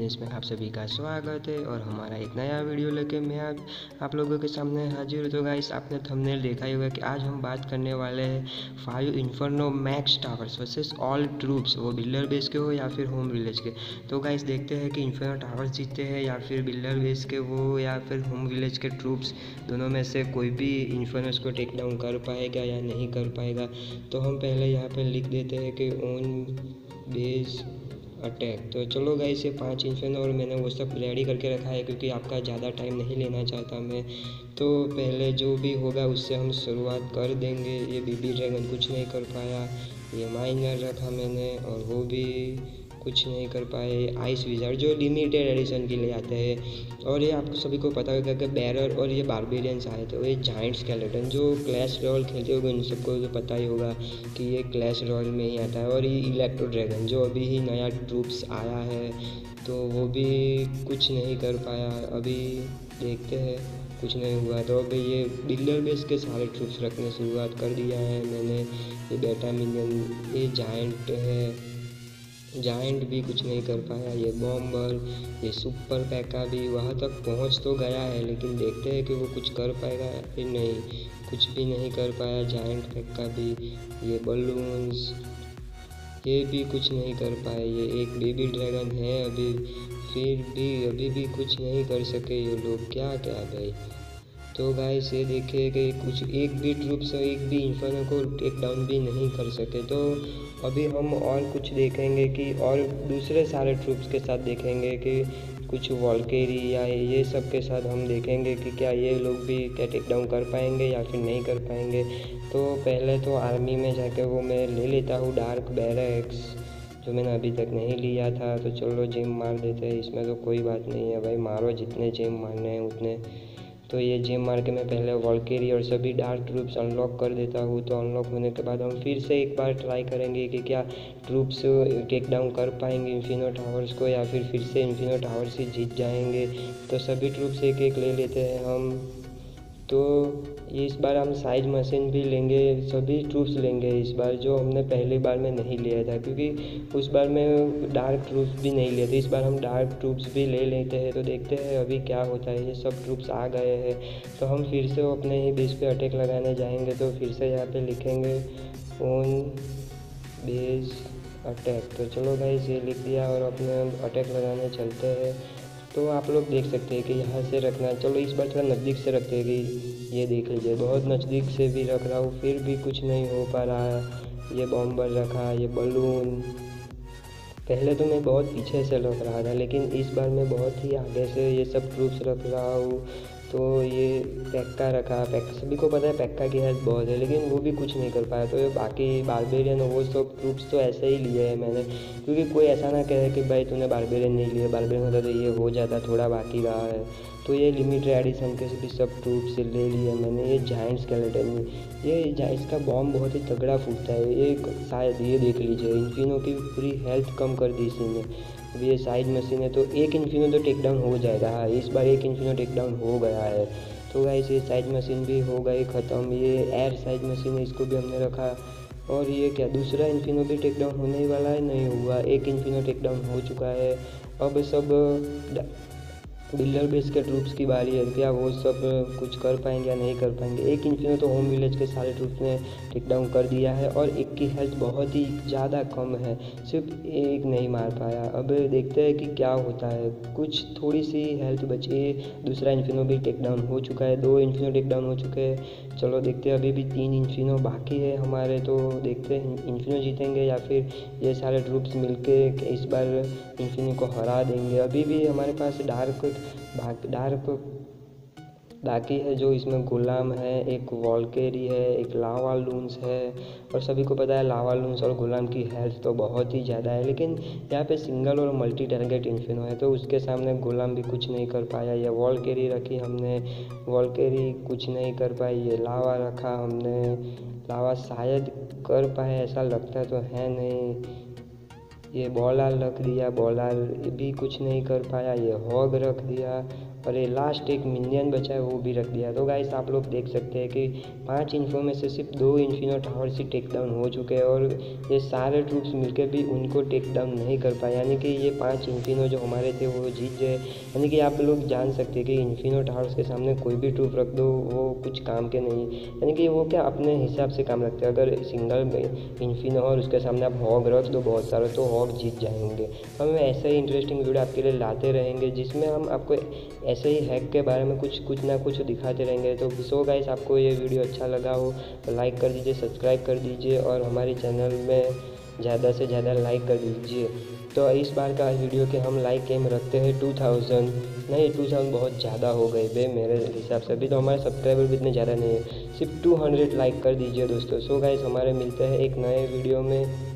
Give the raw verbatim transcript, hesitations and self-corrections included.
Fitness में आप सभी का स्वागत है और हमारा एक नया वीडियो लेके मैं आप आप लोगों के सामने हाजिर हूँ। तो गाइस, आपने थंबनेल देखा ही होगा कि आज हम बात करने वाले हैं five inferno max towers versus all troops, वो बिल्डर बेस के हो या फिर होम विलेज के। तो गाइस, देखते हैं कि इन्फर्नो टावर्स जीतते हैं या फिर बिल्डर बेस के वो या फिर होम विलेज के ट्रूप्स, दोनों में से कोई भी इन्फर्नोस को टेक डाउन कर पाएगा या नहीं कर पाएगा। तो हम पहले यहाँ पे लिख देते हैं कि ऑन बेस अटैक। तो चलो गाइस, ये पांच इन्फर्नो और मैंने वो सब रेडी करके रखा है क्योंकि आपका ज़्यादा टाइम नहीं लेना चाहता मैं। तो पहले जो भी होगा उससे हम शुरुआत कर देंगे। ये बीबी ड्रैगन कुछ नहीं कर पाया, ये माइनर रखा मैंने और वो भी कुछ नहीं कर पाए। आइस विज़ार्ड जो लिमिटेड एडिशन के लिए आते हैं, और ये आपको सभी को पता होगा कि बैरर और ये बारबेरियंस आए थे। ये जाइंट स्केलेटन जो क्लैश रॉयल खेलते होंगे उन सबको तो पता ही होगा कि ये क्लैश रॉयल में ही आता है। और ये इलेक्ट्रो ड्रैगन जो अभी ही नया ट्रूप्स आया है, तो वो भी कुछ नहीं कर पाया। अभी देखते हैं, कुछ नहीं हुआ। तो अभी ये बिल्डर बेस के सारे ट्रूप्स रखने शुरुआत कर दिया है मैंने। ये बेटा मिनियन, ये जाइंट है, जाइंट भी कुछ नहीं कर पाया। ये बॉम्बर, ये सुपर पैका भी वहाँ तक पहुँच तो गया है, लेकिन देखते हैं कि वो कुछ कर पाएगा या फिर नहीं। कुछ भी नहीं कर पाया जाइंट पैका भी। ये बलून्स, ये भी कुछ नहीं कर पाए। ये एक बेबी ड्रैगन है अभी, फिर भी अभी भी कुछ नहीं कर सके ये लोग। क्या क्या भाई। तो गाइस, ये देखिए कि कुछ एक भी ट्रूप्स एक भी इन्फर्नो को टेक डाउन भी नहीं कर सके। तो अभी हम और कुछ देखेंगे कि और दूसरे सारे ट्रूप्स के साथ देखेंगे कि कुछ वॉल्केरी या ये सब के साथ हम देखेंगे कि क्या ये लोग भी क्या टेक डाउन कर पाएंगे या फिर नहीं कर पाएंगे। तो पहले तो आर्मी में जाके वो मैं ले लेता हूँ डार्क बैरक्स, जो मैंने अभी तक नहीं लिया था। तो चलो जेम मार देते हैं, इसमें तो कोई बात नहीं है भाई, मारो जितने जेम मारने हैं उतने। तो ये जेम मार के मैं पहले वॉल्केरी और सभी डार्क ट्रूप्स अनलॉक कर देता हूँ। तो अनलॉक होने के बाद हम फिर से एक बार ट्राई करेंगे कि क्या ट्रूप्स टेक डाउन कर पाएंगे इन्फिनो टावर्स को या फिर फिर से इन्फिनो टावर्स ही जीत जाएंगे। तो सभी ट्रूप्स एक एक ले लेते हैं हम। तो ये इस बार हम साइज मशीन भी लेंगे, सभी ट्रूप्स लेंगे इस बार, जो हमने पहली बार में नहीं लिया था क्योंकि उस बार में डार्क ट्रूप्स भी नहीं लिए थे। इस बार हम डार्क ट्रूप्स भी ले लेते हैं। तो देखते हैं अभी क्या होता है। ये सब ट्रूप्स आ गए हैं, तो हम फिर से अपने ही बेस पे अटैक लगाने जाएंगे। तो फिर से यहाँ पे लिखेंगे ऑन बेस अटैक। तो चलो गाइस, ये लिख दिया और अपने अटैक लगाने चलते हैं। तो आप लोग देख सकते हैं कि यहाँ से रखना। चलो इस बार थोड़ा नज़दीक से रखते हैं कि ये देख लीजिए, बहुत नज़दीक से भी रख रहा हूँ फिर भी कुछ नहीं हो पा रहा है। ये बॉम्बर रखा, ये बलून। पहले तो मैं बहुत पीछे से रख रहा था, लेकिन इस बार मैं बहुत ही आगे से ये सब ट्रूप्स रख रहा हूँ। तो ये पैक्का रखा, पैक्का सभी को पता है पैक्का की हेल्थ बहुत है, लेकिन वो भी कुछ नहीं कर पाया। तो ये बाकी बारबेरियन वो सब ट्रूप्स तो ऐसे ही लिए हैं मैंने, क्योंकि कोई ऐसा ना कहे कि भाई तूने बारबेरियन नहीं लिए, बारबेरियन होता तो ये हो जाता, थोड़ा बाकी रहा है। तो ये लिमिटेड एडिशन के भी सब ट्रूप्स ले लिए मैंने। ये जाइंट स्केलेटन, ये जाइंट्स का बॉम्ब बहुत ही तगड़ा फूटता है। ये शायद ये देख लीजिए, इन्फिनो की पूरी हेल्थ कम कर दी इसने। अब ये साइज मशीन है तो एक इन्फिनो तो टेक डाउन हो जाएगा। हाँ, इस बार एक इन्फिनो टेक डाउन हो गया है। तो गाइस, ये साइज मशीन भी हो गई ख़त्म। ये एयर साइज मशीन है, इसको भी हमने रखा। और ये क्या दूसरा इन्फिनो भी टेक डाउन होने ही वाला है, नहीं हुआ। एक इन्फिनो टेक डाउन हो चुका है। अब सब बिल्डर बेस के ट्रूप्स की बारी है, क्या वो सब कुछ कर पाएंगे या नहीं कर पाएंगे। एक इन्फिनो तो होम विलेज के सारे ट्रूप्स ने टेक डाउन कर दिया है और एक की हेल्थ बहुत ही ज़्यादा कम है, सिर्फ एक नहीं मार पाया। अब देखते हैं कि क्या होता है। कुछ थोड़ी सी हेल्थ बची, दूसरा इन्फिनो भी टेक डाउन हो चुका है, दो इन्फिनो टेक डाउन हो चुके हैं। चलो देखते हैं, अभी भी तीन इन्फिनो बाकी है हमारे। तो देखते हैं इन्फिनो जीतेंगे या फिर ये सारे ट्रूप्स मिलके इस बार इन्फिनो को हरा देंगे। अभी भी हमारे पास डार्क डार्क बाकी है, जो इसमें गुलाम है, एक वॉल्केरी है, एक लावा लून्स है। और सभी को पता है लावा लून्स और गुलाम की हेल्थ तो बहुत ही ज़्यादा है, लेकिन यहाँ पे सिंगल और मल्टी टारगेट इन्फिनो है, तो उसके सामने गुलाम भी कुछ नहीं कर पाया। ये वॉल्केरी रखी हमने, वॉल्केरी कुछ नहीं कर पाई। ये लावा रखा हमने, लावा शायद कर पाए ऐसा लगता तो है नहीं। ये बॉलार रख दिया, बॉलार भी कुछ नहीं कर पाया। ये हॉग रख दिया और ये लास्ट एक मिनियन बचा है वो भी रख दिया। तो गाइस आप लोग देख सकते हैं कि पांच इन्फो में से सिर्फ दो इन्फिनो टावर्स ही टेक डाउन हो चुके हैं और ये सारे ट्रूप्स मिलकर भी उनको टेक डाउन नहीं कर पाए, यानी कि ये पांच इन्फिनो जो हमारे थे वो जीत गए। यानी कि आप लोग जान सकते हैं कि इन्फिनो टावर्स के सामने कोई भी ट्रूप रख दो वो कुछ काम के नहीं, यानी कि वो क्या अपने हिसाब से काम रखते हैं। अगर सिंगल इन्फिनो और उसके सामने आप हॉग रख दो बहुत सारे तो हॉग जीत जाएंगे। हम ऐसे ही इंटरेस्टिंग वीडियो आपके लिए लाते रहेंगे जिसमें हम आपको ऐसे ही हैक के बारे में कुछ कुछ ना कुछ दिखाते रहेंगे। तो सो गाइस आपको ये वीडियो अच्छा लगा हो तो लाइक कर दीजिए, सब्सक्राइब कर दीजिए और हमारे चैनल में ज़्यादा से ज़्यादा लाइक कर दीजिए। तो इस बार का वीडियो के हम लाइक एम रखते हैं टू थाउजेंड, नहीं टू थाउजेंड बहुत ज़्यादा हो गए बे मेरे हिसाब से। अभी तो हमारे सब्सक्राइबर भी इतने ज़्यादा नहीं है, सिर्फ टू हंड्रेड लाइक कर दीजिए दोस्तों। सो गाइस हमारे मिलते हैं एक नए वीडियो में।